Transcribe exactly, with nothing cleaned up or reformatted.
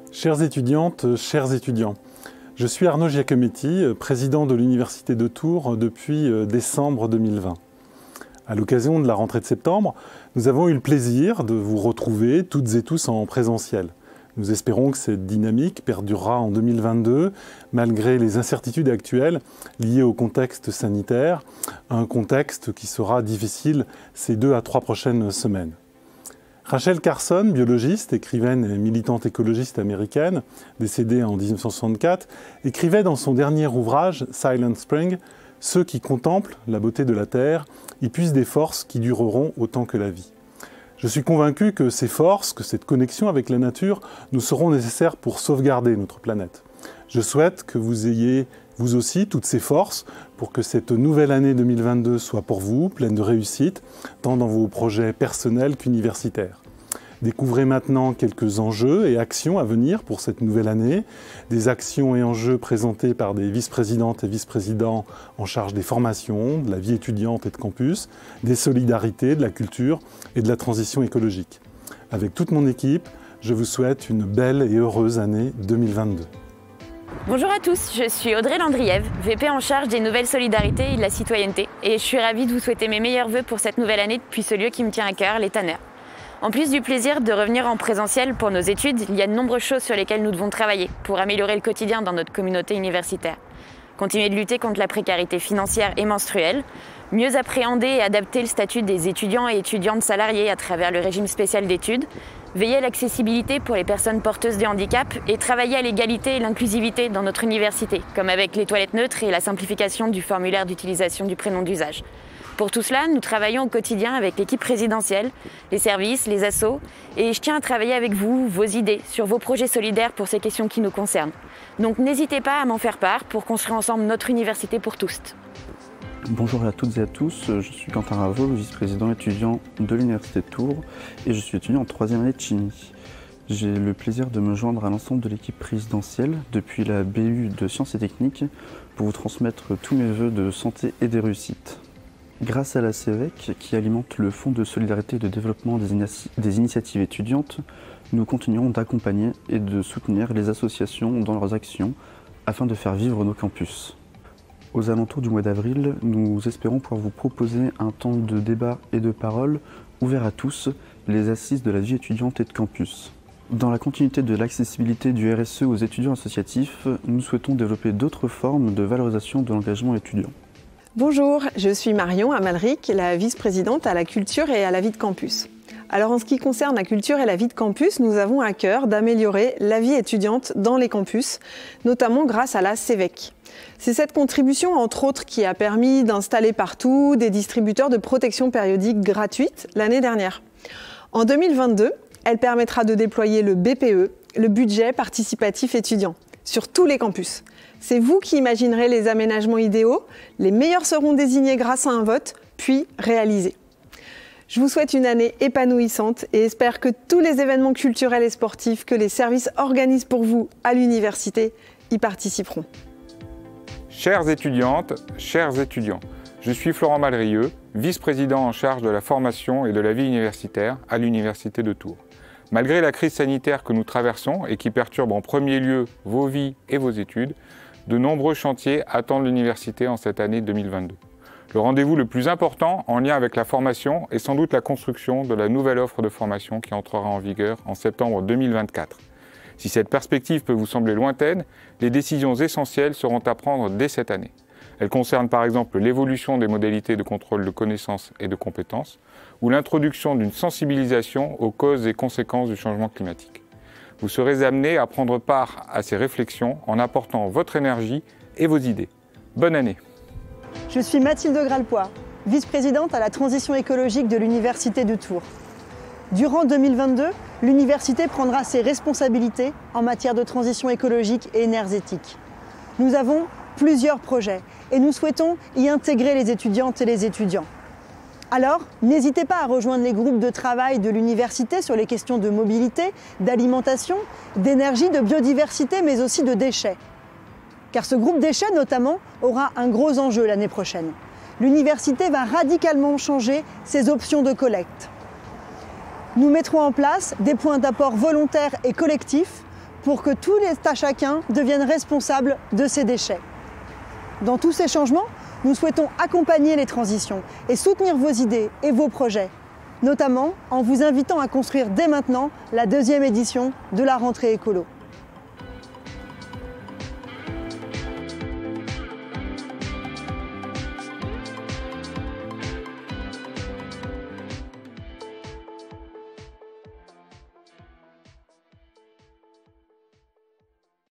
Chères étudiantes, chers étudiants, je suis Arnaud Giacometti, président de l'Université de Tours depuis décembre deux mille vingt. À l'occasion de la rentrée de septembre, nous avons eu le plaisir de vous retrouver toutes et tous en présentiel. Nous espérons que cette dynamique perdurera en deux mille vingt-deux, malgré les incertitudes actuelles liées au contexte sanitaire, un contexte qui sera difficile ces deux à trois prochaines semaines. Rachel Carson, biologiste, écrivaine et militante écologiste américaine, décédée en mille neuf cent soixante-quatre, écrivait dans son dernier ouvrage « Silent Spring » « Ceux qui contemplent la beauté de la Terre y puisent des forces qui dureront autant que la vie ». Je suis convaincu que ces forces, que cette connexion avec la nature nous seront nécessaires pour sauvegarder notre planète. Je souhaite que vous ayez, vous aussi, toutes ces forces pour que cette nouvelle année deux mille vingt-deux soit pour vous pleine de réussite, tant dans vos projets personnels qu'universitaires. Découvrez maintenant quelques enjeux et actions à venir pour cette nouvelle année, des actions et enjeux présentés par des vice-présidentes et vice-présidents en charge des formations, de la vie étudiante et de campus, des solidarités, de la culture et de la transition écologique. Avec toute mon équipe, je vous souhaite une belle et heureuse année deux mille vingt-deux. Bonjour à tous, je suis Audrey Landriève, V P en charge des nouvelles solidarités et de la citoyenneté, et je suis ravie de vous souhaiter mes meilleurs vœux pour cette nouvelle année depuis ce lieu qui me tient à cœur, les Tanneurs. En plus du plaisir de revenir en présentiel pour nos études, il y a de nombreuses choses sur lesquelles nous devons travailler pour améliorer le quotidien dans notre communauté universitaire. Continuer de lutter contre la précarité financière et menstruelle, mieux appréhender et adapter le statut des étudiants et étudiantes salariés à travers le régime spécial d'études, veiller à l'accessibilité pour les personnes porteuses de handicap et travailler à l'égalité et l'inclusivité dans notre université, comme avec les toilettes neutres et la simplification du formulaire d'utilisation du prénom d'usage. Pour tout cela, nous travaillons au quotidien avec l'équipe présidentielle, les services, les assos, et je tiens à travailler avec vous, vos idées, sur vos projets solidaires pour ces questions qui nous concernent. Donc n'hésitez pas à m'en faire part pour construire ensemble notre université pour tous. Bonjour à toutes et à tous, je suis Quentin Raveau, le vice-président étudiant de l'Université de Tours, et je suis étudiant en troisième année de chimie. J'ai le plaisir de me joindre à l'ensemble de l'équipe présidentielle depuis la B U de Sciences et Techniques pour vous transmettre tous mes vœux de santé et de réussite. Grâce à la C E V E C, qui alimente le Fonds de solidarité et de développement des, des initiatives étudiantes, nous continuerons d'accompagner et de soutenir les associations dans leurs actions afin de faire vivre nos campus. Aux alentours du mois d'avril, nous espérons pouvoir vous proposer un temps de débat et de parole ouvert à tous, les assises de la vie étudiante et de campus. Dans la continuité de l'accessibilité du R S E aux étudiants associatifs, nous souhaitons développer d'autres formes de valorisation de l'engagement étudiant. Bonjour, je suis Marion Amalric, la vice-présidente à la culture et à la vie de campus. Alors en ce qui concerne la culture et la vie de campus, nous avons à cœur d'améliorer la vie étudiante dans les campus, notamment grâce à la C E V E C. C'est cette contribution, entre autres, qui a permis d'installer partout des distributeurs de protection périodique gratuite l'année dernière. En deux mille vingt-deux, elle permettra de déployer le B P E, le budget participatif étudiant, sur tous les campus. C'est vous qui imaginerez les aménagements idéaux, les meilleurs seront désignés grâce à un vote, puis réalisés. Je vous souhaite une année épanouissante et espère que tous les événements culturels et sportifs que les services organisent pour vous à l'université y participeront. Chères étudiantes, chers étudiants, je suis Florent Malrieux, vice-président en charge de la formation et de la vie universitaire à l'Université de Tours. Malgré la crise sanitaire que nous traversons et qui perturbe en premier lieu vos vies et vos études, de nombreux chantiers attendent l'université en cette année deux mille vingt-deux. Le rendez-vous le plus important en lien avec la formation est sans doute la construction de la nouvelle offre de formation qui entrera en vigueur en septembre deux mille vingt-quatre. Si cette perspective peut vous sembler lointaine, les décisions essentielles seront à prendre dès cette année. Elles concernent par exemple l'évolution des modalités de contrôle de connaissances et de compétences ou l'introduction d'une sensibilisation aux causes et conséquences du changement climatique. Vous serez amenés à prendre part à ces réflexions en apportant votre énergie et vos idées. Bonne année! Je suis Mathilde Gralpoix, vice-présidente à la transition écologique de l'Université de Tours. Durant deux mille vingt-deux, l'université prendra ses responsabilités en matière de transition écologique et énergétique. Nous avons plusieurs projets et nous souhaitons y intégrer les étudiantes et les étudiants. Alors, n'hésitez pas à rejoindre les groupes de travail de l'université sur les questions de mobilité, d'alimentation, d'énergie, de biodiversité, mais aussi de déchets. Car ce groupe déchets, notamment, aura un gros enjeu l'année prochaine. L'université va radicalement changer ses options de collecte. Nous mettrons en place des points d'apport volontaires et collectifs pour que tous les à chacun deviennent responsables de ses déchets. Dans tous ces changements, nous souhaitons accompagner les transitions et soutenir vos idées et vos projets, notamment en vous invitant à construire dès maintenant la deuxième édition de la rentrée écolo.